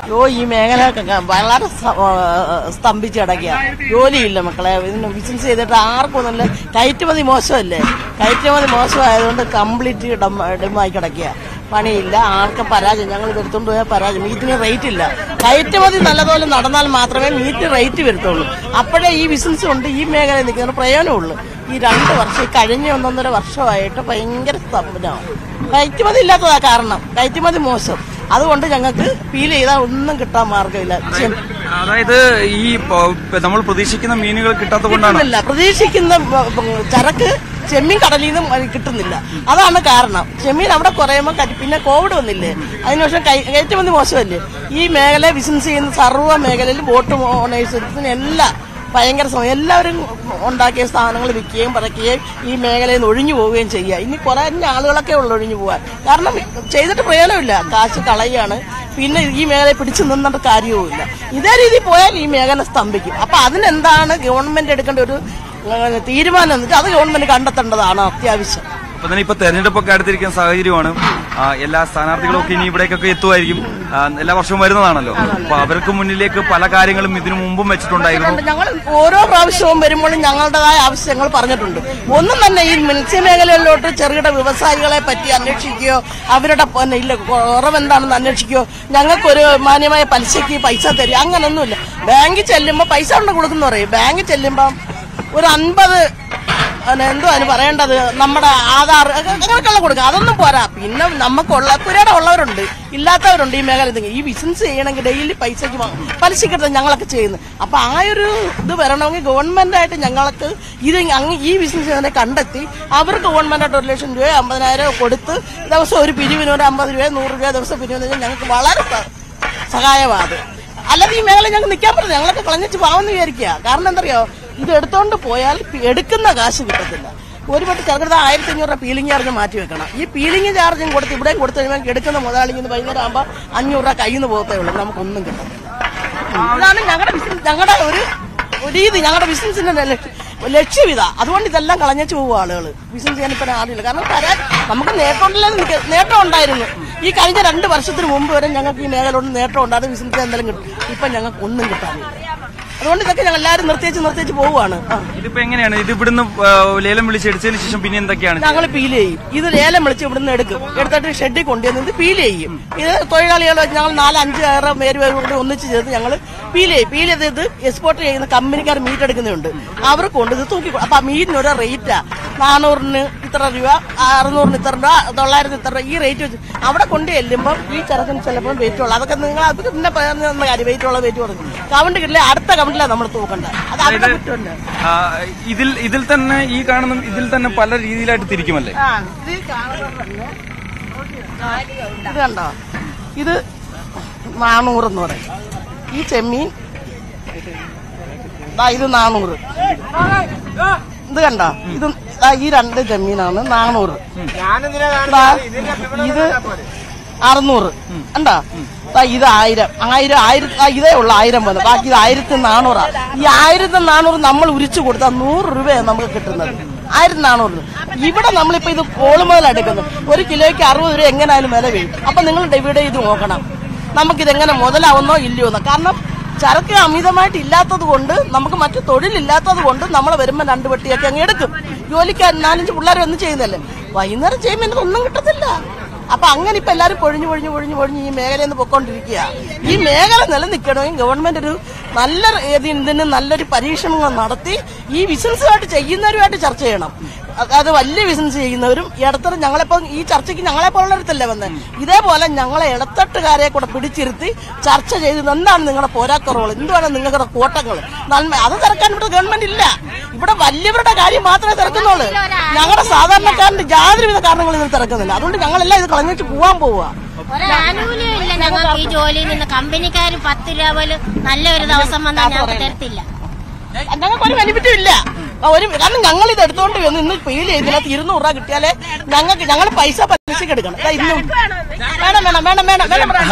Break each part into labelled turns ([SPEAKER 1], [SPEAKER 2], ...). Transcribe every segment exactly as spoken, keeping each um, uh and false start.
[SPEAKER 1] യോ ഈ മേഖല വളരെ സ്തംഭിച്ച് കിടക്കുക. ജോലിയില്ല മക്കളെ. ഇതിന് ബിസിനസ് ചെയ്തിട്ട് ആർക്കും നല്ല കയറ്റുമതി മോശമല്ലേ. കയറ്റുമതി മോശമായതുകൊണ്ട് കംപ്ലീറ്റ് ഡെമായി കിടക്കുക. പണിയില്ല, ആർക്കും പരാജയം. ഞങ്ങൾ ഇത് എടുത്തുകൊണ്ട് പോയാൽ പരാജയം. മീറ്റിന് റേറ്റ് ഇല്ല. കയറ്റുമതി നല്ലതുപോലെ നടന്നാൽ മാത്രമേ മീറ്റിന് റേറ്റ് വരുത്തുള്ളൂ. അപ്പോഴേ ഈ ബിസിനസ് കൊണ്ട് ഈ മേഖലയിൽ നിൽക്കുന്ന പ്രയോജനമുള്ളൂ. ഈ രണ്ട് വർഷം കഴിഞ്ഞ ഒന്നൊന്നര വർഷമായിട്ട് ഭയങ്കര സ്തംഭനമാണ്. കയറ്റുമതി ഇല്ലാത്തതാ കാരണം. കയറ്റുമതി മോശം. അതുകൊണ്ട് ഞങ്ങൾക്ക് ഫീൽ ചെയ്താൽ ഒന്നും കിട്ടാൻ മാർഗമില്ല.
[SPEAKER 2] അതായത് ഈ നമ്മൾ പ്രതീക്ഷിക്കുന്ന മീനുകൾ കിട്ടാത്തതുകൊണ്ടാണ്.
[SPEAKER 1] പ്രതീക്ഷിക്കുന്ന ചരക്ക് ചെമ്മീൻ കടലിൽ നിന്നും കിട്ടുന്നില്ല. അതാണ് കാരണം. ചെമ്മീൻ അവിടെ കുറയുമ്പോൾ പിന്നെ കോവിഡ് വന്നില്ലേ, അതിനുശേഷം കയറ്റുമതി മോശമല്ലേ. ഈ മേഖല ബിസിനസ് ചെയ്യുന്ന സർവ്വ മേഖലയിൽ ബോട്ട് ഓണേഴ്സിന് എല്ലാം ഭയങ്കര സമയം. എല്ലാവരും ഉണ്ടാക്കിയ സ്ഥാനങ്ങൾ വിൽക്കുകയും പറക്കുകയും ഈ മേഖലയിൽ നിന്ന് ഒഴിഞ്ഞു പോവുകയും ചെയ്യുക. ഇനി കുറെ ആളുകളൊക്കെ ഉള്ളു ഒഴിഞ്ഞു പോകാൻ. കാരണം ചെയ്തിട്ട് പ്രയോജനമില്ല, കാശ് കളയാണ്. പിന്നെ ഈ മേഖലയെ പിടിച്ചു നിന്നിട്ട് കാര്യവുമില്ല. ഇതേ രീതിയിൽ പോയാൽ ഈ മേഖല സ്തംഭിക്കും. അപ്പൊ അതിനെന്താണ് ഗവൺമെന്റ് എടുക്കേണ്ട ഒരു തീരുമാനം എന്ന് വെച്ചാൽ അത് ഗവൺമെന്റ് കണ്ടെത്തേണ്ടതാണ് അത്യാവശ്യം.
[SPEAKER 2] അപ്പൊ തന്നെ ഇപ്പൊ തെരഞ്ഞെടുപ്പൊക്കെ അടുത്തിരിക്കുന്ന സാഹചര്യമാണ്. എല്ലാ സ്ഥാനാർത്ഥികളും ഒക്കെ ഇനി ഇവിടേക്കൊക്കെ എത്തുമായിരിക്കും. എല്ലാ വർഷവും വരുന്നതാണല്ലോ. അപ്പൊ അവർക്ക് മുന്നിലേക്ക് പല കാര്യങ്ങളും ഇതിനു മുമ്പും വെച്ചിട്ടുണ്ടായിരുന്നു.
[SPEAKER 1] ഞങ്ങൾ ഓരോ പ്രാവശ്യവും വരുമ്പോഴും ഞങ്ങളുടേതായ ആവശ്യങ്ങൾ പറഞ്ഞിട്ടുണ്ട്. ഒന്നും തന്നെ ഈ മത്സ്യമേഖലയിലോട്ട് ചെറുകിട വ്യവസായികളെ പറ്റി അന്വേഷിക്കുകയോ അവരുടെ ഇല്ല കുറവെന്താണെന്ന് അന്വേഷിക്കുകയോ ഞങ്ങൾക്കൊരു മാന്യമായ പലിശയ്ക്ക് പൈസ തരിക അങ്ങനൊന്നുമില്ല. ബാങ്കിൽ ചെല്ലുമ്പോൾ പൈസ കൊണ്ട് കൊടുക്കുന്ന പറയും. ബാങ്കിൽ ചെല്ലുമ്പോൾ ഒരു അൻപത് എന്തോ അതിന് പറയേണ്ടത് നമ്മുടെ ആധാർ അങ്ങനെയൊക്കെയുള്ള കൊടുക്കുക. അതൊന്നും പോരാ. പിന്നെ നമുക്കുള്ള പുരയുടെ ഉള്ളവരുണ്ട്, ഇല്ലാത്തവരുണ്ട് ഈ മേഖല. ഈ ബിസിനസ് ചെയ്യണമെങ്കിൽ ഡെയിലി പൈസക്ക് പലിശക്കെടുത്ത് ഞങ്ങളൊക്കെ ചെയ്യുന്നത്. അപ്പൊ ആ ഒരു ഇത് വരണമെങ്കിൽ ഗവൺമെന്റായിട്ട് ഞങ്ങൾക്ക് ഇത് അങ്ങ് ഈ ബിസിനസ് തന്നെ കണ്ടെത്തി അവർക്ക് ഗവൺമെന്റായിട്ട് ഒരു ലക്ഷം രൂപ അമ്പതിനായിരം കൊടുത്ത് ദിവസം ഒരു പിരിവിന് ഒരു അമ്പത് രൂപ നൂറ് രൂപ ദിവസം പിരിവെന്ന് ഞങ്ങൾക്ക് വളരെ സഹായമാണ്. അല്ലാതെ ഈ മേഖല ഞങ്ങൾക്ക് നിൽക്കാൻ പറ്റില്ല. ഞങ്ങളൊക്കെ കളഞ്ഞിട്ട് പാവെന്ന് വിചാരിക്കുക. കാരണം എന്തറിയോ, ഇത് എടുത്തോണ്ട് പോയാൽ എടുക്കുന്ന കാശ് കിട്ടത്തില്ല. ഒരു പട്ട് ചെറുകിട ആയിരത്തി അഞ്ഞൂറ് രൂപ പീലിംഗ് ചാർജ് മാറ്റി വെക്കണം. ഈ പീലിംഗ് ചാർജും കൊടുത്ത് ഇവിടെയും കൊടുത്തു കഴിയുമ്പോൾ എടുക്കുന്ന മുതലാളി ഇന്ന് വൈകുന്നേരം ആകുമ്പോൾ അഞ്ഞൂറ് രൂപ കയ്യിൽ നിന്ന് പോകത്തേ ഉള്ളൂ. നമുക്കൊന്നും കിട്ടത്തില്ല. ഇതാണ് ഞങ്ങളുടെ ബിസിനസ്, ഞങ്ങളുടെ ഒരു രീതി, ഞങ്ങളുടെ ബിസിനസിന്റെ ലക്ഷ്യം ഇതാ. അതുകൊണ്ട് ഇതെല്ലാം കളഞ്ഞു പോകും ആളുകൾ. ബിസിനസ് ചെയ്യാൻ ഇപ്പം ആളില്ല. കാരണം തരാൻ നമുക്ക് നേട്ടമുണ്ടല്ലോ. നേട്ടം ഉണ്ടായിരുന്നു. ഈ കഴിഞ്ഞ രണ്ട് വർഷത്തിന് മുമ്പ് വരെ ഞങ്ങൾക്ക് ഈ മേഖല കൊണ്ട് നേട്ടം ഉണ്ടായിരുന്നു. ബിസിനസ് എന്തെങ്കിലും കിട്ടും. ഇപ്പം ഞങ്ങൾക്ക് ഒന്നും കിട്ടാനില്ല. അതുകൊണ്ട് ഇതൊക്കെ ഞങ്ങൾ എല്ലാവരും നിർത്തിച്ച് നിർത്തിച്ച് പോവുകയാണ്.
[SPEAKER 2] ഇതിപ്പോ എങ്ങനെയാണ് ഇത് ഇവിടുന്ന് ലേലം വിളിച്ചെടുത്തതിന് ശേഷം പിന്നെ എന്തൊക്കെയാണ്?
[SPEAKER 1] ഞങ്ങൾ പീൽ ചെയ്യും. ഇത് ലേലം വിളിച്ച് ഇവിടുന്ന് എടുക്കും. എടുത്തിട്ട് ഷെഡിൽ കൊണ്ടുവന്ന് ഇത് പീൽ ചെയ്യും. ഇത് തൊഴിലാളികൾ ഞങ്ങൾ നാലഞ്ച് ആറ് പേര് കൂടി ഒന്നിച്ച് ചേർത്ത് ഞങ്ങൾ പീൽ ചെയ്യും. പീൽ ചെയ്ത് ഇത് എക്സ്പോർട്ട് ചെയ്യുന്ന കമ്പനിക്കാർ മീറ്റ് എടുക്കുന്നുണ്ട്. അവർക്ക് കൊണ്ട് ഇത് തൂക്കി. അപ്പൊ ആ മീറ്റിന് ഒരു റേറ്റാ. നാനൂറിന് ഇത്ര രൂപ, അറുന്നൂറിന് ഇത്ര രൂപ, തൊള്ളായിരത്തിന് ഇത്ര രൂപ, ഈ റേറ്റ് വെച്ച് അവിടെ കൊണ്ട് ചെല്ലുമ്പോൾ ഈ ചരക്കിന് ചിലപ്പോൾ വെയിറ്റ് ഉള്ളു. അതൊക്കെ നിങ്ങൾ അതൊക്കെ പിന്നെ പറയുന്ന കാര്യം. വെയിറ്റ് ഉള്ള വെയിറ്റ് പറഞ്ഞു കൗണ്ട് കിട്ടില്ല. അടുത്ത കൗണ്ടിലാണ് നമ്മൾ തൂക്കണ്ട. അത് അവിടെ കിട്ടുമല്ലോ.
[SPEAKER 2] ഇതിൽ ഇതിൽ തന്നെ ഈ കാണുന്ന ഇതിൽ തന്നെ പല രീതിയിലായിട്ട് തിരിക്കുമല്ലേ?
[SPEAKER 1] ഇത് കണ്ടോ, ഇത് നാനൂറെന്ന് പറയും. ഈ ചെമ്മീൻ ഇത് നാനൂറ്. ഇത് കണ്ടോ, ഇത് ഈ രണ്ട് ചെമ്മീനാണ് നാനൂറ്. ഇത് അറുന്നൂറ്. കണ്ടോ, ഇത് ആയിരം ആയിരം ആയിരം ഇതേ ഉള്ളു. ആയിരം പോലെ ബാക്കി ഇത് ആയിരത്തി നാനൂറാ. ഈ ആയിരത്തി നാനൂറ് നമ്മൾ ഉരിച്ചു കൊടുത്താൽ നൂറ് രൂപയാണ് നമുക്ക് കിട്ടുന്നത്. ആയിരത്തി നാനൂറ്. ഇവിടെ നമ്മളിപ്പോ ഇത് കോളുമുതൽ എടുക്കുന്നത് ഒരു കിലോയ്ക്ക് അറുപത് രൂപ എങ്ങനെയായാലും വില വീഴും. അപ്പൊ നിങ്ങൾ ഡിവൈഡ് ചെയ്ത് നോക്കണം നമുക്കിതെങ്ങനെ മുതലാവുന്നോ ഇല്ലയോന്ന്. കാരണം ചരക്ക് അമിതമായിട്ട് ഇല്ലാത്തത് കൊണ്ട്, നമുക്ക് മറ്റു തൊഴിലില്ലാത്തത് കൊണ്ട് നമ്മൾ വരുമ്പോൾ രണ്ട് വെട്ടിയൊക്കെ അങ്ങ് എടുക്കും. ജോലിക്കാർ നാലഞ്ച് പിള്ളേരെ ഒന്നും ചെയ്യുന്നല്ലേ. വൈകുന്നേരം ചെയ്യുമ്പോൾ എനിക്ക് ഒന്നും കിട്ടത്തില്ല. അപ്പൊ അങ്ങനെ ഇപ്പൊ എല്ലാവരും പൊഴിഞ്ഞു പൊഴിഞ്ഞു പൊഴിഞ്ഞു പൊഴിഞ്ഞ് ഈ മേഖലയിൽ നിന്ന് പൊക്കോണ്ടിരിക്കുക. ഈ മേഖല നിലനിൽക്കണമെങ്കിൽ ഗവൺമെന്റ് ഒരു നല്ല ഇതിന് നല്ലൊരു പരീക്ഷണങ്ങൾ നടത്തി ഈ ബിസിനസ്സുമായിട്ട് ചെയ്യുന്നവരുമായിട്ട് ചർച്ച ചെയ്യണം. അത് വലിയ ബിസിനസ് ചെയ്യുന്നവരും ഇടത്തരം ഞങ്ങളിപ്പോ ഈ ചർച്ചയ്ക്ക് ഞങ്ങളെ പോലുള്ളവരത്തല്ലേ വന്നത്. ഇതേപോലെ ഞങ്ങളെ ഇടത്തട്ടുകാരെ കൂടെ പിടിച്ചിരുത്തി ചർച്ച ചെയ്ത് എന്താണ് നിങ്ങളുടെ പോരാക്കുറവുകൾ, എന്തുവാണ് നിങ്ങളുടെ കോട്ടങ്ങൾ, നന്മ, അത് തിരക്കാൻ ഇവിടെ ഗവൺമെന്റ് ഇല്ല. ഇവിടെ വലിയവരുടെ കാര്യം മാത്രമേ തിരക്കുന്നുള്ളൂ. ഞങ്ങളുടെ സാധാരണക്കാരന്റെ യാതൊരുവിധ കാരണങ്ങളും ഇതിൽ തിരക്കുന്നില്ല. അതുകൊണ്ട് ഞങ്ങളെല്ലാം ഇത് കളഞ്ഞിട്ട് പോവാൻ പോവുക.
[SPEAKER 3] ഒരാനുകൂല്യം ഇല്ല ഞങ്ങൾക്ക് ഈ ജോലിയിൽ നിന്ന്. കമ്പനിക്കാർ പത്ത് രൂപ പോലും നല്ലൊരു ദിവസം വന്നാൽ ഞങ്ങൾക്ക് തരത്തില്ല.
[SPEAKER 1] ഞങ്ങൾക്ക് ഒരു ബെനിഫിറ്റും ഇല്ല. ഒരു കാരണം ഞങ്ങൾ ഇത് എടുത്തോണ്ട് വന്ന് ഇന്ന് ഫീൽ ചെയ്തിനകത്ത് ഇരുന്നൂറ് രൂപ കിട്ടിയാലേ ഞങ്ങൾക്ക് ഞങ്ങൾ പൈസ പലിശക്ക് എടുക്കണം. ഇന്നും വേണം വേണം വേണം വേണം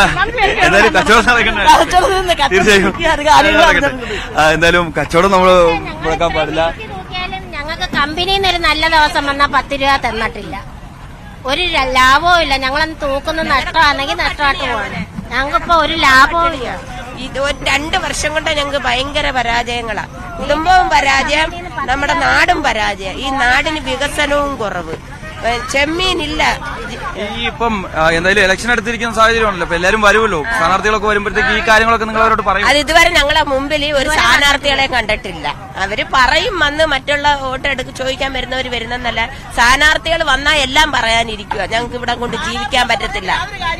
[SPEAKER 2] എന്തായാലും കച്ചവടം നമ്മൾ മുടക്കാൻ പാടില്ല.
[SPEAKER 3] ഞങ്ങൾക്ക് കമ്പനിയിൽ നിന്ന് ഒരു നല്ല ദിവസം വന്നാൽ പത്ത് രൂപ തന്നിട്ടില്ല. ഒരു ലാഭവും ഇല്ല. ഞങ്ങളന്ന് തൂക്കുന്ന നഷ്ടമാണെങ്കിൽ നഷ്ടമായിട്ട് പോകണം. ഞങ്ങൾക്കിപ്പോ ഒരു ലാഭവും ഇല്ല.
[SPEAKER 4] ഇത് ഒരു രണ്ട് വർഷം കൊണ്ട് ഞങ്ങൾക്ക് ഭയങ്കര പരാജയങ്ങളാ. കുടുംബവും പരാജയം, നമ്മുടെ നാടും പരാജയം. ഈ നാടിന് വികസനവും കുറവ്, ചെമ്മീനില്ല.
[SPEAKER 2] ഈ ഇപ്പം എന്തായാലും ഇലക്ഷൻ എടുത്തിരിക്കുന്ന സാഹചര്യമാണല്ലോ, അപ്പൊ എല്ലാരും വരുമല്ലോ, സ്ഥാനാർത്ഥികളൊക്കെ വരുമ്പോഴത്തേക്ക് ഈ കാര്യങ്ങളൊക്കെ നിങ്ങൾ അവരോട് പറയും.
[SPEAKER 4] അത് ഇതുവരെ ഞങ്ങളെ മുമ്പിൽ ഒരു സ്ഥാനാർത്ഥികളെ കണ്ടിട്ടില്ല. അവര് പറയും വന്ന് മറ്റുള്ള വോട്ട് എടുക്ക് ചോദിക്കാൻ വരുന്നവർ വരുന്നല്ല. സ്ഥാനാർത്ഥികൾ വന്നാൽ എല്ലാം പറയാനിരിക്കുക, ഞങ്ങൾക്ക് ഇവിടെ കൊണ്ട് ജീവിക്കാൻ പറ്റത്തില്ല.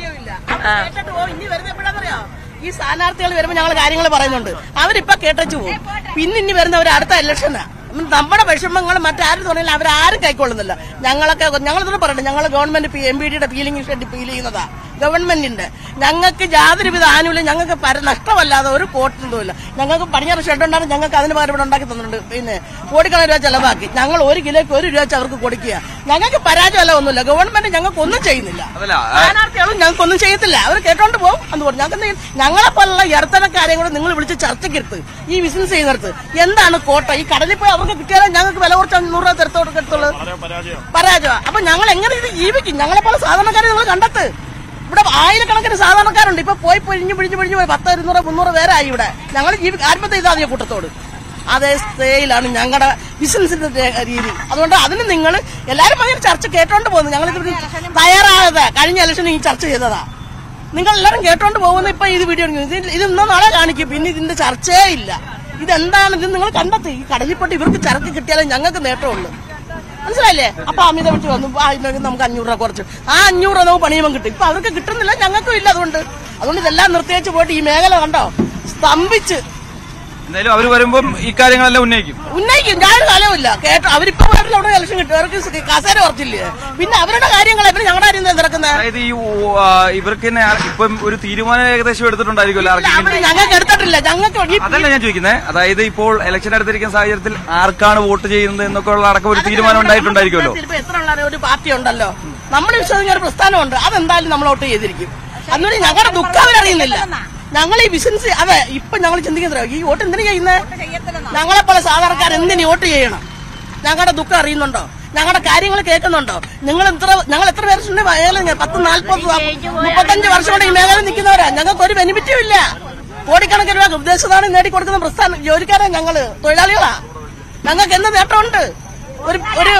[SPEAKER 1] ഈ സ്ഥാനാർത്ഥികൾ വരുമ്പോൾ ഞങ്ങൾ കാര്യങ്ങൾ പറയുന്നുണ്ട്, അവരിപ്പൊ കേട്ടു പോകും. പിന്നെ ഇനി വരുന്നവർ അടുത്ത ഇലക്ഷനാ. നമ്മുടെ വിഷമങ്ങൾ മറ്റാരും തോന്നില്ല, അവരാരും കൈക്കൊള്ളുന്നില്ല. ഞങ്ങളൊക്കെ ഞങ്ങളിതൊന്നും പറയട്ടെ, ഞങ്ങൾ ഗവൺമെന്റ് എം ബി ഡിയുടെ ഫീലിംഗ് ഷെഡ് ഫീൽ ചെയ്യുന്നതാ ഗവൺമെന്റിന്റെ. ഞങ്ങൾക്ക് യാതൊരുവിധ ആനുകൂല്യം ഞങ്ങൾക്ക് നഷ്ടമല്ലാതെ ഒരു കോട്ടൊന്നും ഇല്ല. ഞങ്ങൾക്ക് പടിഞ്ഞാറ് ഷെഡ് ഉണ്ടാകും, ഞങ്ങൾക്ക് അതിന് പകരം ഇവിടെ ഉണ്ടാക്കി തന്നിട്ടുണ്ട്. പിന്നെ കോടിക്കണക്കിന് രൂപ ചെലവാക്കി ഞങ്ങൾ ഒരു കിലോയ്ക്ക് ഒരു രൂപ വെച്ച് അവർക്ക് കൊടുക്കുക. ഞങ്ങൾക്ക് പരാജയമല്ല ഒന്നുമില്ല, ഗവൺമെന്റ് ഞങ്ങൾക്ക് ഒന്നും ചെയ്യുന്നില്ല. സ്ഥാനാർത്ഥികളും ഞങ്ങൾക്ക് ഒന്നും ചെയ്യത്തില്ല, അവർ കേട്ടോണ്ട് പോകും എന്ന് പറഞ്ഞു. ഞങ്ങൾക്ക് ഞങ്ങളെ പോലുള്ള ഇടത്തരക്കാരെയും കൂടെ നിങ്ങൾ വിളിച്ച് ചർച്ചയ്ക്കെടുത്ത് ഈ ബിസിനസ് ചെയ്യുന്നിടത്ത് എന്താണ് കോട്ട? ഈ കടലിൽ പോയി അവർക്ക് കിട്ടിയാലും ഞങ്ങൾക്ക് വില കുറച്ച് അഞ്ഞൂറ് രൂപ തരത്തോടുത്തുള്ളൂ പരാജയം. അപ്പൊ ഞങ്ങൾ എങ്ങനെ ഇത് ജീവിക്കും? ഞങ്ങളെ പോലെ സാധാരണക്കാരെ നിങ്ങൾ കണ്ടെത്ത്. ഇവിടെ ആയിരക്കണക്കിന് സാധാരണക്കാരുണ്ട്. ഇപ്പൊ പോയി പൊഴിഞ്ഞു പിഴിഞ്ഞു പിഴിഞ്ഞു പോയി പത്ത് ഇരുന്നൂറ് മുന്നൂറ് പേരായി ഇവിടെ. ഞങ്ങൾ ജീവി ആത്മഹത്യ ചെയ്താൽ കൂട്ടത്തോട് അതേ സ്റ്റേയിലാണ് ഞങ്ങളുടെ ബിസിനസിന്റെ രീതി. അതുകൊണ്ട് അതിന് നിങ്ങൾ എല്ലാവരും ഭയങ്കര ചർച്ച കേട്ടോണ്ട് പോകുന്നു. ഞങ്ങൾ ഇത് തയ്യാറാകാതെ കഴിഞ്ഞ ഇലക്ഷന് ഈ ചർച്ച ചെയ്തതാ. നിങ്ങൾ എല്ലാവരും കേട്ടോണ്ട് പോകുന്ന ഇപ്പൊ ഇത് വീഡിയോ ഇത് ഇന്നോ നാളെ കാണിക്കും. പിന്നെ ഇതിന്റെ ചർച്ചയേ ഇല്ല. ഇതെന്താണ്? ഇത് നിങ്ങൾ കണ്ടെത്തി. ഈ കടലിൽപ്പെട്ട് ഇവർക്ക് ചരക്ക് കിട്ടിയാലേ ഞങ്ങൾക്ക് നേട്ടമുള്ളൂ, മനസ്സിലായില്ലേ? അപ്പൊ അമിത വിളിച്ച് വന്നു നമുക്ക് അഞ്ഞൂറ് രൂപ കുറച്ച്, ആ അഞ്ഞൂറ് രൂപ നമുക്ക് പണിയുമ്പോൾ കിട്ടും. ഇപ്പൊ അവർക്ക് കിട്ടുന്നില്ല, ഞങ്ങൾക്കും ഇല്ല. അതുകൊണ്ട് അതുകൊണ്ട് ഇതെല്ലാം നിർത്തിവെച്ച് പോയിട്ട് ഈ മേഖല കണ്ടോ സ്തംഭിച്ച്.
[SPEAKER 2] എന്തായാലും അവർ വരുമ്പോൾ ഈ കാര്യങ്ങളെല്ലാം ഉന്നയിക്കും
[SPEAKER 1] ഉന്നയിക്കും ഞാൻ കാലമില്ല കേട്ടോ. അവരിപ്പോ അവിടെ ഇലക്ഷൻ കിട്ടും, അവർക്ക് കസേര കുറച്ചില്ലേ, പിന്നെ അവരുടെ കാര്യങ്ങൾ ഇവര് ഞങ്ങളുടെ കാര്യം തിരക്കുന്നത്.
[SPEAKER 2] അതായത് ഈ ഇവർക്ക് ഇപ്പം ഒരു തീരുമാനം ഏകദേശം എടുത്തിട്ടുണ്ടായിരിക്കുമല്ലോ.
[SPEAKER 1] ഞങ്ങൾക്ക് എടുത്തിട്ടില്ല. ഞങ്ങൾക്ക്
[SPEAKER 2] അതല്ല ഞാൻ ചോദിക്കുന്നത്, അതായത് ഇപ്പോൾ ഇലക്ഷൻ എടുത്തിരിക്കുന്ന സാഹചര്യത്തിൽ ആർക്കാണ് വോട്ട് ചെയ്യുന്നത് എന്നൊക്കെ ഉള്ള അടക്കം ഒരു തീരുമാനം ഉണ്ടായിട്ടുണ്ടായിരിക്കുമല്ലോ.
[SPEAKER 1] എത്ര ഉള്ള ഒരു പാർട്ടി ഉണ്ടല്ലോ, നമ്മൾ വിശ്വസിക്കുന്ന ഒരു പ്രസ്ഥാനമുണ്ട്, അതെന്തായാലും നമ്മൾ വോട്ട് ചെയ്തിരിക്കും. അതുകൊണ്ട് ഞങ്ങളുടെ ദുഃഖം അവരറിയുന്നില്ല. ഞങ്ങൾ ഈ ബിസിനസ് അതെ ഇപ്പൊ ഞങ്ങൾ ചിന്തിക്കുന്നത് ഈ വോട്ട് എന്തിനു ചെയ്യുന്നത്? ഞങ്ങളെ പോലെ സാധാരണക്കാർ എന്തിനു വോട്ട് ചെയ്യണം? ഞങ്ങളുടെ ദുഃഖം അറിയുന്നുണ്ടോ? ഞങ്ങളുടെ കാര്യങ്ങൾ കേൾക്കുന്നുണ്ടോ? നിങ്ങൾ എത്ര ഞങ്ങൾ എത്ര പേരുണ്ട് മേഖല പത്ത് നാല്പത് മുപ്പത്തഞ്ച് വർഷം കൊണ്ട് ഈ മേഖല നിൽക്കുന്നവരാ. ഞങ്ങൾക്ക് ഒരു ബെനിഫിറ്റും ഇല്ല. കോടിക്കണക്കിന് രൂപ വിദേശത്താണ് നേടിക്കൊടുക്കുന്ന പ്രസ്ഥാനം ജോലിക്കാരാ, ഞങ്ങള് തൊഴിലാളികളാ. ഞങ്ങൾക്ക് എന്ത് നേട്ടമുണ്ട്? ഒരു ഒരു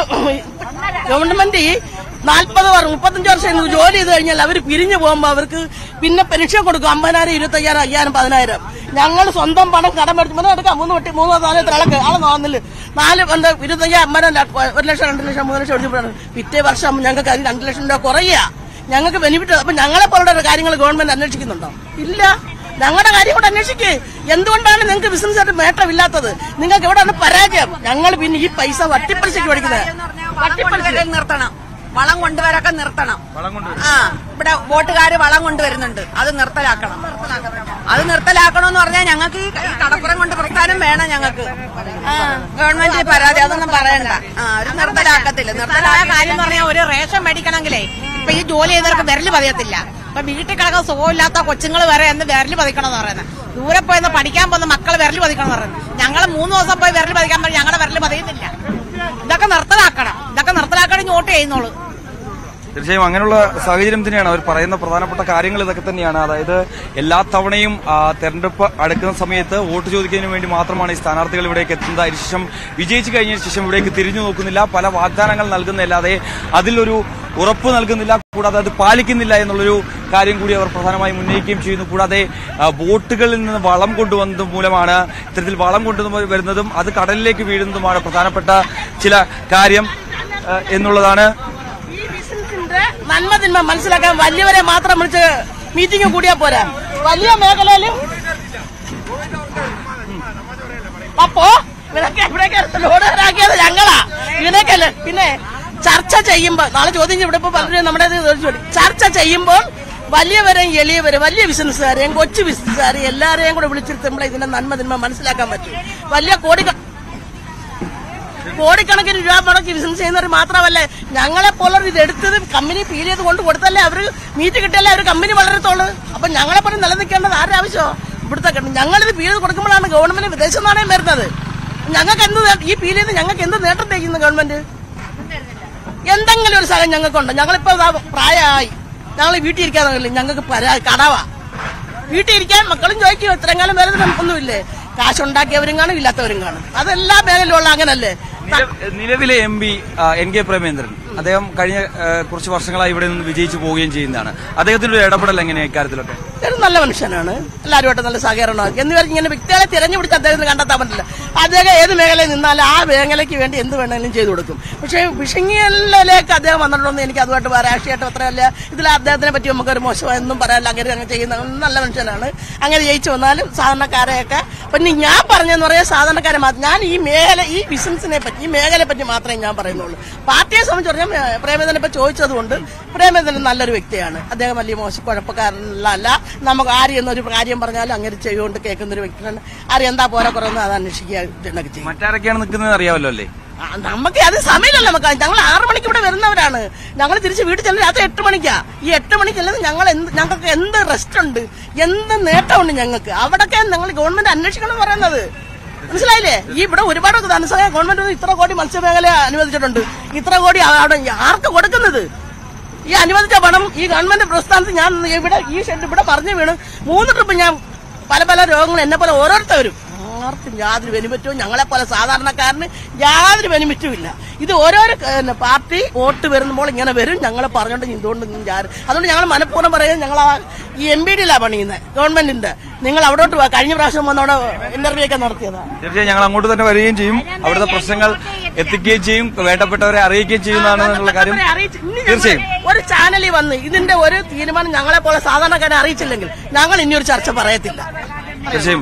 [SPEAKER 1] ഗവൺമെന്റ് നാൽപ്പത് വർഷം മുപ്പത്തഞ്ച് വർഷം ജോലി ചെയ്ത് കഴിഞ്ഞാൽ അവർ പിരിഞ്ഞു പോകുമ്പോ അവർക്ക് പിന്നെ പെൻഷൻ കൊടുക്കും. അമ്പതിനായിരം ഇരുപത്തി അയ്യായിരം അയ്യായിരം പതിനായിരം. ഞങ്ങൾ സ്വന്തം പണം കടം മേടിച്ച് എടുക്കാം. മൂന്ന് വെട്ടി മൂന്നോ നാലോ തിളക്ക് ആളെ നോന്നില്ല നാല് എന്താ ഇരുപത്തയ്യായിരം അമ്പതിനായിരം ഒരു ലക്ഷം രണ്ട് ലക്ഷം മൂന്ന് ലക്ഷം ഒഴിഞ്ഞപ്പോഴാണ് പിറ്റേ വർഷം ഞങ്ങൾക്ക് അത് രണ്ട് ലക്ഷം രൂപ കുറയുക. ഞങ്ങൾക്ക് ബെനിഫിറ്റ്. അപ്പൊ ഞങ്ങളെ പോലുള്ള കാര്യങ്ങൾ ഗവൺമെന്റ് അന്വേഷിക്കുന്നുണ്ടോ? ഇല്ല. ഞങ്ങളുടെ കാര്യം കൂടെ അന്വേഷിക്കേ. എന്തുകൊണ്ടാണ് നിങ്ങൾക്ക് ബിസിനസ്സായിട്ട് നേട്ടമില്ലാത്തത്? നിങ്ങൾക്ക് എവിടെയാണ് പരാജയം? ഞങ്ങൾ പിന്നെ ഈ പൈസ വട്ടിപ്പലിശയ്ക്ക് പഠിക്കുന്നത്.
[SPEAKER 5] വട്ടിപ്പലിശ നിർത്തണം, വളം കൊണ്ടുവരൊക്കെ നിർത്തണം. ആ ഇവിടെ വോട്ടുകാര് വളം കൊണ്ടുവരുന്നുണ്ട്, അത് നിർത്തലാക്കണം. അത് നിർത്തലാക്കണമെന്ന് പറഞ്ഞാൽ ഞങ്ങൾക്ക് ഈ കടപ്പുറം കൊണ്ട് പ്രസ്ഥാനം വേണം. ഞങ്ങൾക്ക് ഗവൺമെന്റിന് പരാതി അതൊന്നും പറയണ്ട. ആ ഒരു നിർത്തലാക്കത്തില്ല. നിർത്തലായ കാര്യം എന്ന് പറഞ്ഞാൽ ഒരു റേഷൻ മേടിക്കണമെങ്കിലേ ഇപ്പൊ ഈ ജോലി ചെയ്തവർക്ക് വിരല് പതിയത്തില്ല. ഇപ്പൊ വീട്ടിൽ കിടക്കുന്ന സുഖമില്ലാത്ത കൊച്ചുങ്ങൾ വരെ എന്ന് വിരല് പതിക്കണം എന്ന് പറയുന്നത്. ദൂരെ പോയെന്ന് പഠിക്കാൻ പോകുന്ന മക്കൾ വിരല് പതിക്കണം എന്ന് പറയുന്നത്. ഞങ്ങൾ മൂന്ന് ദിവസം പോയി വിരല് പതിക്കാൻ പറഞ്ഞാൽ ഞങ്ങളുടെ വിരല് പതിയുന്നില്ല. ഇതൊക്കെ നിർത്തലാക്കണം. ഇതൊക്കെ നിർത്തലാക്കണം വോട്ട് ചെയ്യുന്നുള്ളൂ.
[SPEAKER 2] തീർച്ചയായും അങ്ങനെയുള്ള സാഹചര്യം തന്നെയാണ് അവർ പറയുന്ന പ്രധാനപ്പെട്ട കാര്യങ്ങൾ ഇതൊക്കെ തന്നെയാണ്. അതായത് എല്ലാ തവണയും തെരഞ്ഞെടുപ്പ് അടുക്കുന്ന സമയത്ത് വോട്ട് ചോദിക്കുന്നതിന് വേണ്ടി മാത്രമാണ് ഈ സ്ഥാനാർത്ഥികൾ ഇവിടേക്ക് എത്തുന്നത്. അതിനുശേഷം വിജയിച്ചു കഴിഞ്ഞതിന് ശേഷം ഇവിടേക്ക് തിരിഞ്ഞു നോക്കുന്നില്ല, പല വാഗ്ദാനങ്ങൾ നൽകുന്നില്ലാതെ അതിലൊരു ഉറപ്പ് നൽകുന്നില്ല, കൂടാതെ അത് പാലിക്കുന്നില്ല എന്നുള്ളൊരു കാര്യം കൂടി അവർ പ്രധാനമായും ഉന്നയിക്കുകയും ചെയ്യുന്നു. കൂടാതെ വോട്ടുകളിൽ നിന്ന് വളം കൊണ്ടുവന്നത് മൂലമാണ് ഇത്തരത്തിൽ വളം കൊണ്ടുവരുന്നതും അത് കടലിലേക്ക് വീഴുന്നതുമാണ് പ്രധാനപ്പെട്ട ചില കാര്യം എന്നുള്ളതാണ്.
[SPEAKER 1] നന്മ തിന്മ മനസ്സിലാക്കാൻ വലിയവരെ മാത്രം വിളിച്ച് മീറ്റിംഗ് കൂടിയാ പോരാ. വലിയ മേഖലയിലും അപ്പോ ഇവരൊക്കെ എവിടേക്ക് ലോഡറാക്കിയത് ഞങ്ങളാ. ഇവരൊക്കെയല്ലേ പിന്നെ ചർച്ച ചെയ്യുമ്പോ നാളെ ചോദ്യം ഇവിടെ ഇപ്പൊ പലരും നമ്മുടെ ചർച്ച ചെയ്യുമ്പോൾ വലിയവരെയും എളിയവരും വലിയ ബിസിനസ്സുകാരെയും കൊച്ചു ബിസിനസ്സുകാരെയും എല്ലാരെയും കൂടെ വിളിച്ചിരുത്തുമ്പോഴേ ഇതിന്റെ നന്മ തിന്മ മനസ്സിലാക്കാൻ പറ്റും. വലിയ കോടി കോടിക്കണക്കിന് രൂപ മുടക്കി ബിസിനസ് ചെയ്യുന്നവർ മാത്രമല്ലേ ഞങ്ങളെ പോലെ ഇത് എടുത്തത് കമ്പനി ഫീൽ ചെയ്ത് കൊണ്ട് കൊടുത്തല്ലേ അവര് മീറ്റ് കിട്ടിയല്ലേ അവർ കമ്പനി വളരത്തുള്ളൂ. അപ്പൊ ഞങ്ങളെ പോലെ നിലനിൽക്കേണ്ടത് ആരുടെ ആവശ്യമോ? ഇവിടുത്തെ ഞങ്ങളിത് ഫീൽ ചെയ്ത് കൊടുക്കുമ്പോഴാണ് ഗവൺമെന്റ് വിദേശ നാണയം വരുന്നത്. ഞങ്ങൾക്ക് എന്ത് ഈ ഫീൽ ചെയ്ത് ഞങ്ങൾക്ക് എന്ത് നേട്ടം തേക്കുന്നു ഗവൺമെന്റ്? എന്തെങ്കിലും ഒരു സ്ഥലം ഞങ്ങൾക്കുണ്ട്. ഞങ്ങളിപ്പോ പ്രായമായി ഞങ്ങൾ വീട്ടിൽ ഇരിക്കാതെ ഞങ്ങൾക്ക് കടവാ വീട്ടിൽ ഇരിക്കാൻ മക്കളും ചോദിക്കും ഇത്രയും കാലം വേറെ ഒന്നുമില്ലേ? കാശുണ്ടാക്കിയവരും കാണും, ഇല്ലാത്തവരും കാണും. അതെല്ലാ മേഖലയിലുള്ള അങ്ങനല്ലേ.
[SPEAKER 2] നിലവിലെ M P N K Premachandran അദ്ദേഹം കഴിഞ്ഞ കുറച്ച് വർഷങ്ങളായി ഇവിടെ നിന്ന് വിജയിച്ചു പോവുകയും ചെയ്യുന്നതാണ്. അദ്ദേഹത്തിന്റെ ഒരു ഇടപെടൽ എങ്ങനെയാണ് ഇക്കാര്യത്തിലൊക്കെ? നല്ല മനുഷ്യനാണ്, എല്ലാവരുമായിട്ട് നല്ല സഹകരണമാക്കി എന്ന് പറഞ്ഞ് ഇങ്ങനെ വ്യക്തികളെ തിരഞ്ഞുപിടിച്ച് അദ്ദേഹത്തിന് കണ്ടെത്താൻ പറ്റില്ല. അദ്ദേഹം ഏത് മേഖലയിൽ നിന്നാലും ആ മേഖലയ്ക്ക് വേണ്ടി എന്ത് വേണമെങ്കിലും ചെയ്തു കൊടുക്കും. പക്ഷേ വിഷയങ്ങളിലേക്ക് അദ്ദേഹം വന്നിട്ടുണ്ടെന്ന് എനിക്ക് അതുമായിട്ട് രാഷ്ട്രീയമായിട്ട് അത്രയല്ല. ഇതിൽ അദ്ദേഹത്തിനെ പറ്റി നമുക്കൊരു മോശമായൊന്നും പറയാനില്ല. അങ്ങനെ അങ്ങനെ ചെയ്യുന്ന നല്ല മനുഷ്യനാണ്. അങ്ങനെ ജയിച്ചു വന്നാലും സാധാരണക്കാരെയൊക്കെ പിന്നെ ഞാൻ പറഞ്ഞെന്ന് പറയാൻ സാധാരണക്കാരെ മാത്രം ഞാൻ ഈ മേഖല ഈ ബിസിനസിനെ പറ്റി ഈ മേഖലയെ പറ്റി മാത്രമേ ഞാൻ പറയുന്നുള്ളൂ. പാർട്ടിയെ സംബന്ധിച്ച് പറഞ്ഞാൽ പ്രേമേന്ദ്രനെ ഇപ്പൊ ചോദിച്ചതുകൊണ്ട് പ്രേമേന്ദ്രൻ നല്ലൊരു വ്യക്തിയാണ്. അദ്ദേഹം വലിയ മോശം കുഴപ്പക്കാരനല്ല. നമുക്ക് ആര് എന്നൊരു കാര്യം പറഞ്ഞാലും അങ്ങനെ ചെയ്തുകൊണ്ട് കേൾക്കുന്ന ഒരു വ്യക്തിയാണ്. ആര് എന്താ പോരാ കുറവെന്ന് അത് അന്വേഷിക്കുക ചെയ്യും. മറ്റാരൊക്കെയാണ് നിൽക്കുന്നത് അറിയാമല്ലോ അല്ലേ?
[SPEAKER 1] നമുക്ക് അത് സമയമല്ല. നമുക്ക് ഞങ്ങൾ ആറു മണിക്ക് ഇവിടെ വരുന്നവരാണ്. ഞങ്ങൾ തിരിച്ച് വീട്ടിൽ ചെല്ലുന്നത് രാത്രി എട്ട് മണിക്കാ. ഈ എട്ട് മണിക്ക് ചെല്ലുന്നത് ഞങ്ങൾ എന്ത് ഞങ്ങൾക്ക് എന്ത് റെസ്റ്റ് ഉണ്ട്, എന്ത് നേട്ടമുണ്ട് ഞങ്ങൾക്ക്? അവിടൊക്കെ ഞങ്ങൾ ഗവൺമെന്റ് അന്വേഷിക്കണം എന്ന് പറയുന്നത് മനസ്സിലായില്ലേ? ഈ ഇവിടെ ഒരുപാട് ധനസഹായം ഗവൺമെന്റ് ഇത്ര കോടി മത്സ്യമേഖല അനുവദിച്ചിട്ടുണ്ട്. ഇത്ര കോടി അവിടെ ആർക്ക് കൊടുക്കുന്നത്? ഈ അനുവദിച്ച പണം ഈ ഗവൺമെന്റ് പ്രസ്ഥാനത്ത് ഞാൻ ഇവിടെ ഈ ഷെഡ് ഇവിടെ പറഞ്ഞു വീണ് മൂന്ന് ട്രിപ്പ് ഞാൻ പല പല രോഗങ്ങൾ എന്നെ പോലെ ഓരോരുത്തരും ആർക്കും യാതൊരു ബെനിഫിറ്റും ഞങ്ങളെ പോലെ സാധാരണക്കാരന് യാതൊരു ബെനിഫിറ്റും ഇല്ല. ഇത് ഓരോരോ പാർട്ടി വോട്ട് വരുമ്പോൾ ഇങ്ങനെ വരും. ഞങ്ങൾ പറഞ്ഞോണ്ട് ഇതുകൊണ്ട് അതുകൊണ്ട് ഞങ്ങൾ മനഃപൂർവ്വം പറയുന്നത് ഞങ്ങൾ ഈ എം ബി ഡിയിലാണ് പണിയുന്നത് ഗവൺമെന്റിന്റെ. നിങ്ങൾ അവിടോട്ട് പോവാ. കഴിഞ്ഞ പ്രാവശ്യം വന്നവിടെ ഇന്റർവ്യൂ ഒക്കെ നടത്തിയതാണ്.
[SPEAKER 2] തീർച്ചയായും ഞങ്ങൾ അങ്ങോട്ട് തന്നെ വരികയും ചെയ്യും. അവിടുത്തെ പ്രശ്നങ്ങൾ എത്തിക്കുകയും ചെയ്യും, വേണ്ടപ്പെട്ടവരെ അറിയിക്കുകയും ചെയ്യുന്നതാണ് എന്നുള്ള കാര്യം. തീർച്ചയായും
[SPEAKER 1] ഒരു ചാനലിൽ വന്ന് ഇതിന്റെ ഒരു തീരുമാനം ഞങ്ങളെ പോലെ സാധാരണക്കാരെ അറിയിച്ചില്ലെങ്കിൽ ഞങ്ങൾ ഇനിയൊരു ചർച്ച പറയത്തില്ല.
[SPEAKER 2] തീർച്ചയായും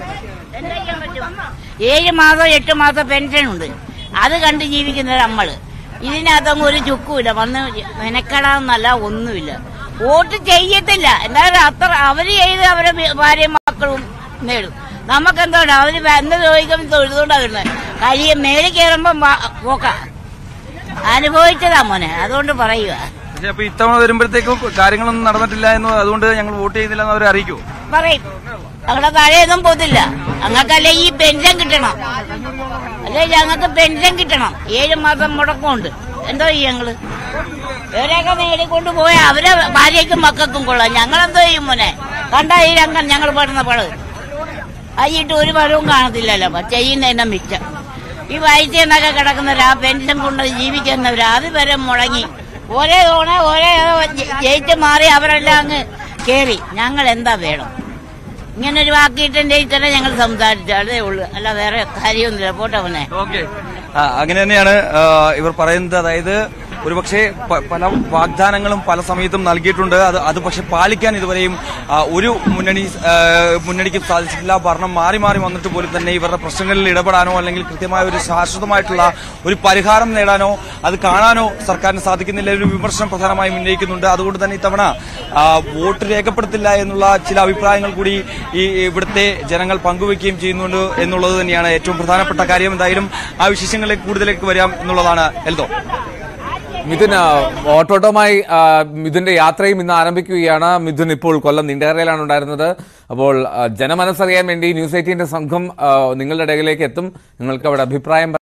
[SPEAKER 6] ഏഴ് മാസം എട്ട് മാസം പെൻഷൻ ഉണ്ട്. അത് കണ്ട് ജീവിക്കുന്ന നമ്മള് ഇതിനകത്തൊന്നും ഒരു ചുക്കുമില്ല. വന്ന് മെനക്കെടാന്നല്ല ഒന്നുമില്ല. വോട്ട് ചെയ്യത്തില്ല. എന്നാലും അത്ര അവര് ചെയ്ത് അവരെ ഭാര്യയും മക്കളും നേടും. നമുക്കെന്തോണ്ട് അവര് എന്ത് ചോദിക്കുമ്പോൾ തൊഴുതുകൊണ്ടാ വരുന്നത്. കഴിയ മേളിൽ കയറുമ്പോ പോക്ക അനുഭവിച്ചതാ മോനെ. അതുകൊണ്ട് പറയുക.
[SPEAKER 2] അപ്പൊ ഇത്തവണ വരുമ്പോഴത്തേക്കും കാര്യങ്ങളൊന്നും നടന്നിട്ടില്ല എന്ന് അതുകൊണ്ട് ഞങ്ങൾ വോട്ട് ചെയ്യുന്നില്ല എന്ന് അവരെ അറിയിക്കൂ
[SPEAKER 6] പറയും. ഞങ്ങളുടെ തഴയൊന്നും പോത്തില്ല. ഞങ്ങൾക്കല്ലേ ഈ പെൻഷൻ കിട്ടണം. അല്ലെ ഞങ്ങൾക്ക് പെൻഷൻ കിട്ടണം. ഏഴ് മാസം മുടക്കമുണ്ട്. എന്തോ ചെയ്യും ഞങ്ങള്? ഇവരെയൊക്കെ നേടിക്കൊണ്ട് പോയാൽ അവരെ ഭാര്യയ്ക്കും മക്കൾക്കും കൊള്ളാം. ഞങ്ങളെന്തോ ചെയ്യും മോനെ? കണ്ട ഈ രംഗം ഞങ്ങൾ പെടുന്ന പടം അയ്യിട്ട് ഒരു പഴവും കാണത്തില്ലല്ലോ. ചെയ്യുന്നതിന്റെ മിച്ചം ഈ വയറ്റിൽ നിന്നൊക്കെ കിടക്കുന്നവരാ പെൻഷൻ കൊണ്ട് ജീവിക്കുന്നവരാ അത് വരെ മുടങ്ങി ഒരേ തവണ ഒരേ ജയിച്ച് മാറി അവരെല്ലാം അങ്ങ് കേറി. ഞങ്ങൾ എന്താ വേണം? ഇങ്ങനെ ഒരു വാക്കിയിട്ടെ തന്നെ ഞങ്ങൾ സംസാരിച്ചു. അതേ ഉള്ളു, അല്ല വേറെ കാര്യമൊന്നുമില്ല. പോട്ടെ മോനെ.
[SPEAKER 2] ഓക്കെ, അങ്ങനെ തന്നെയാണ് ഇവർ പറയുന്നത്. അതായത് ഒരുപക്ഷെ പല വാഗ്ദാനങ്ങളും പല സമയത്തും നൽകിയിട്ടുണ്ട്. അത് അത് പക്ഷെ പാലിക്കാൻ ഇതുവരെയും ഒരു മുന്നണി മുന്നണിക്ക് സാധിച്ചിട്ടില്ല. ഭരണം മാറി മാറി വന്നിട്ട് പോലും തന്നെ ഇവരുടെ പ്രശ്നങ്ങളിൽ ഇടപെടാനോ അല്ലെങ്കിൽ കൃത്യമായ ഒരു ശാശ്വതമായിട്ടുള്ള ഒരു പരിഹാരം നേടാനോ അത് കാണാനോ സർക്കാരിന് സാധിക്കുന്നില്ല. ഒരു വിമർശനം പ്രധാനമായും ഉന്നയിക്കുന്നുണ്ട്. അതുകൊണ്ട് തന്നെ ഇത്തവണ വോട്ട് രേഖപ്പെടുത്തില്ല എന്നുള്ള ചില അഭിപ്രായങ്ങൾ കൂടി ഈ ഇവിടുത്തെ ജനങ്ങൾ പങ്കുവയ്ക്കുകയും ചെയ്യുന്നുണ്ട് എന്നുള്ളത് തന്നെയാണ് ഏറ്റവും പ്രധാനപ്പെട്ട കാര്യം. എന്തായാലും ആ വിശേഷങ്ങളിലേക്ക് കൂടുതലേക്ക് വരാം എന്നുള്ളതാണ്. എൽദോ.
[SPEAKER 7] മിഥുൻ, ഓട്ടോട്ടോമായി മിഥുന്റെ യാത്രയും ഇന്ന് ആരംഭിക്കുകയാണ്. മിഥുൻ ഇപ്പോൾ കൊല്ലം നീണ്ടകരയിലാണ് ഉണ്ടായിരുന്നത്. അപ്പോൾ ജനമനസ്സറിയാൻ വേണ്ടി ന്യൂസ് എയ്റ്റീന്റെ സംഘം നിങ്ങളുടെ ഇടയിലേക്ക് എത്തും. നിങ്ങൾക്ക് അവിടെ അഭിപ്രായം